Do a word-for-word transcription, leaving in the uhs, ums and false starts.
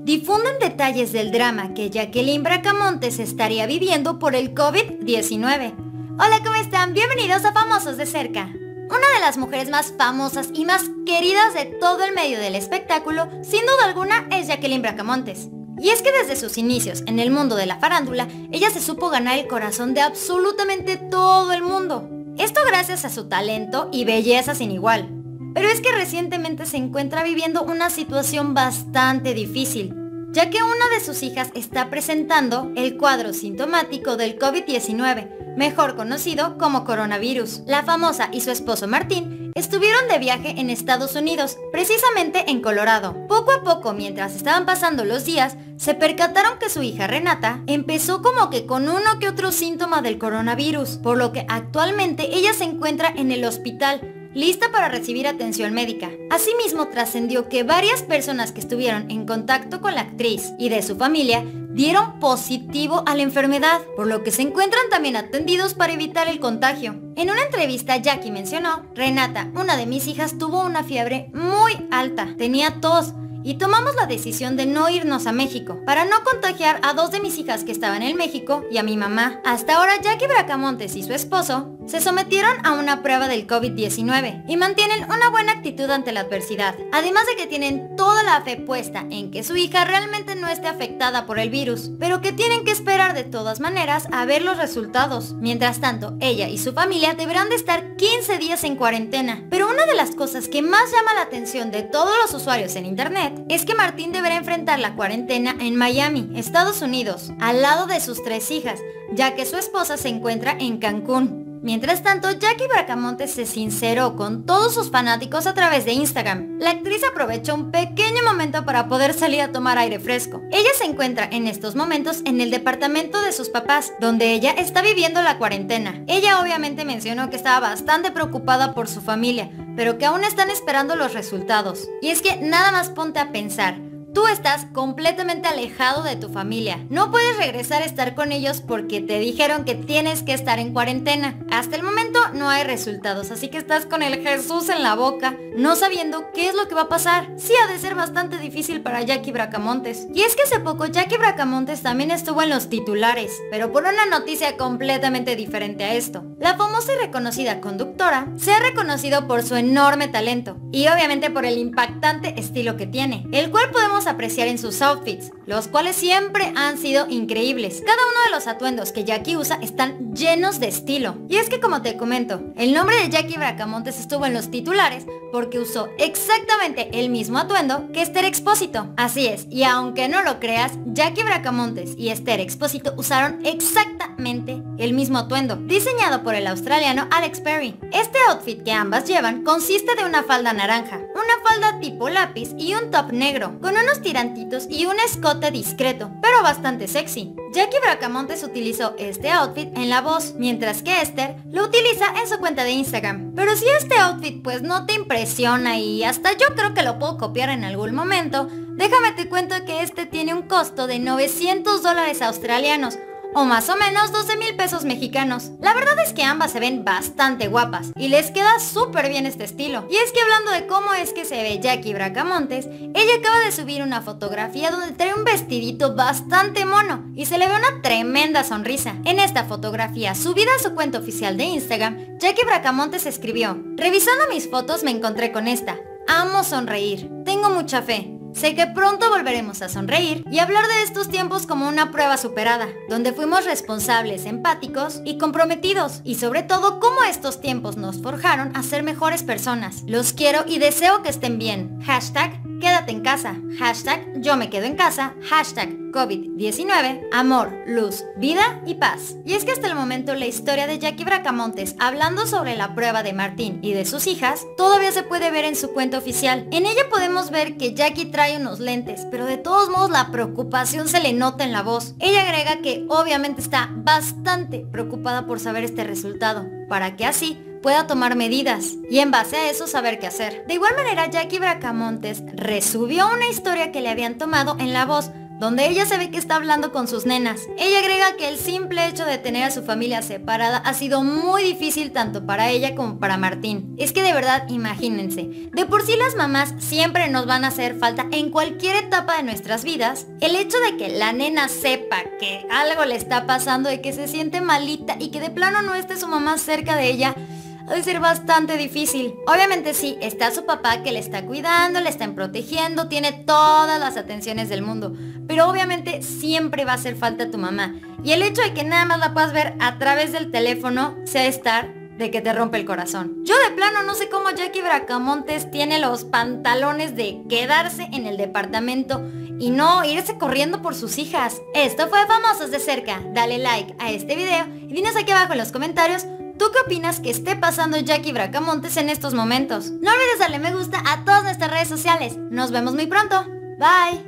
difunden detalles del drama que Jacqueline Bracamontes estaría viviendo por el COVID diecinueve. Hola, ¿cómo están? Bienvenidos a Famosos de Cerca. Una de las mujeres más famosas y más queridas de todo el medio del espectáculo, sin duda alguna, es Jacqueline Bracamontes. Y es que desde sus inicios en el mundo de la farándula, ella se supo ganar el corazón de absolutamente todo el mundo. Esto gracias a su talento y belleza sin igual. Pero es que recientemente se encuentra viviendo una situación bastante difícil, ya que una de sus hijas está presentando el cuadro sintomático del COVID diecinueve, mejor conocido como coronavirus. La famosa y su esposo Martín estuvieron de viaje en Estados Unidos, precisamente en Colorado. Poco a poco, mientras estaban pasando los días, se percataron que su hija Renata empezó como que con uno que otro síntoma del coronavirus, por lo que actualmente ella se encuentra en el hospital, lista para recibir atención médica. Asimismo, trascendió que varias personas que estuvieron en contacto con la actriz y de su familia dieron positivo a la enfermedad, por lo que se encuentran también atendidos para evitar el contagio. En una entrevista, Jackie mencionó: Renata, una de mis hijas, tuvo una fiebre muy alta, tenía tos, y tomamos la decisión de no irnos a México, para no contagiar a dos de mis hijas que estaban en México y a mi mamá. Hasta ahora, Jackie Bracamontes y su esposo se sometieron a una prueba del COVID diecinueve y mantienen una buena actitud ante la adversidad, además de que tienen toda la fe puesta en que su hija realmente no esté afectada por el virus, pero que tienen que esperar de todas maneras a ver los resultados. Mientras tanto, ella y su familia deberán de estar quince días en cuarentena. Pero una de las cosas que más llama la atención de todos los usuarios en internet es que Martín deberá enfrentar la cuarentena en Miami, Estados Unidos, al lado de sus tres hijas, ya que su esposa se encuentra en Cancún. Mientras tanto, Jackie Bracamontes se sinceró con todos sus fanáticos a través de Instagram. La actriz aprovechó un pequeño momento para poder salir a tomar aire fresco. Ella se encuentra en estos momentos en el departamento de sus papás, donde ella está viviendo la cuarentena. Ella obviamente mencionó que estaba bastante preocupada por su familia, pero que aún están esperando los resultados. Y es que nada más ponte a pensar. Tú estás completamente alejado de tu familia. No puedes regresar a estar con ellos porque te dijeron que tienes que estar en cuarentena. Hasta el momento no hay resultados, así que estás con el Jesús en la boca, no sabiendo qué es lo que va a pasar. Sí, ha de ser bastante difícil para Jackie Bracamontes. Y es que hace poco Jackie Bracamontes también estuvo en los titulares, pero por una noticia completamente diferente a esto. La famosa y reconocida conductora se ha reconocido por su enorme talento y obviamente por el impactante estilo que tiene, el cual podemos apreciar en sus outfits, los cuales siempre han sido increíbles. Cada uno de los atuendos que Jackie usa están llenos de estilo. Y es que, como te comento, el nombre de Jackie Bracamontes estuvo en los titulares porque usó exactamente el mismo atuendo que Esther Expósito. Así es, y aunque no lo creas, Jackie Bracamontes y Esther Expósito usaron exactamente el mismo atuendo, diseñado por el australiano Alex Perry. Este outfit que ambas llevan consiste de una falda naranja, una falda tipo lápiz y un top negro, con unos tirantitos y un escote discreto, pero bastante sexy. Jackie Bracamontes utilizó este outfit en La Voz, mientras que Esther lo utiliza en su cuenta de Instagram. Pero si este outfit pues no te impresiona y hasta yo creo que lo puedo copiar en algún momento, déjame te cuento que este tiene un costo de novecientos dólares australianos, o más o menos doce mil pesos mexicanos. La verdad es que ambas se ven bastante guapas y les queda súper bien este estilo. Y es que hablando de cómo es que se ve Jackie Bracamontes, ella acaba de subir una fotografía donde trae un vestidito bastante mono y se le ve una tremenda sonrisa. En esta fotografía, subida a su cuenta oficial de Instagram, Jackie Bracamontes escribió: revisando mis fotos me encontré con esta. Amo sonreír, tengo mucha fe. Sé que pronto volveremos a sonreír y hablar de estos tiempos como una prueba superada, donde fuimos responsables, empáticos y comprometidos, y sobre todo cómo estos tiempos nos forjaron a ser mejores personas. Los quiero y deseo que estén bien. Hashtag quédate en casa. Hashtag yo me quedo en casa. Hashtag COVID diecinueve. Amor, luz, vida y paz. Y es que hasta el momento la historia de Jackie Bracamontes, hablando sobre la prueba de Martín y de sus hijas, todavía se puede ver en su cuenta oficial. En ella podemos ver que Jackie trae unos lentes, pero de todos modos la preocupación se le nota en la voz. Ella agrega que obviamente está bastante preocupada por saber este resultado, para que así pueda tomar medidas y en base a eso saber qué hacer. De igual manera, Jackie Bracamontes resubió una historia que le habían tomado en La Voz donde ella se ve que está hablando con sus nenas. Ella agrega que el simple hecho de tener a su familia separada ha sido muy difícil tanto para ella como para Martín. Es que de verdad, imagínense, de por sí las mamás siempre nos van a hacer falta en cualquier etapa de nuestras vidas. El hecho de que la nena sepa que algo le está pasando, de que se siente malita y que de plano no esté su mamá cerca de ella, ha de ser bastante difícil. Obviamente sí, está su papá que le está cuidando, le están protegiendo, tiene todas las atenciones del mundo, pero obviamente siempre va a hacer falta tu mamá. Y el hecho de que nada más la puedas ver a través del teléfono, sea estar de que te rompe el corazón. Yo de plano no sé cómo Jackie Bracamontes tiene los pantalones de quedarse en el departamento y no irse corriendo por sus hijas. Esto fue Famosos de Cerca. Dale like a este video y dinos aquí abajo en los comentarios ¿tú qué opinas que esté pasando Jackie Bracamontes en estos momentos? No olvides darle me gusta a todas nuestras redes sociales. Nos vemos muy pronto. Bye.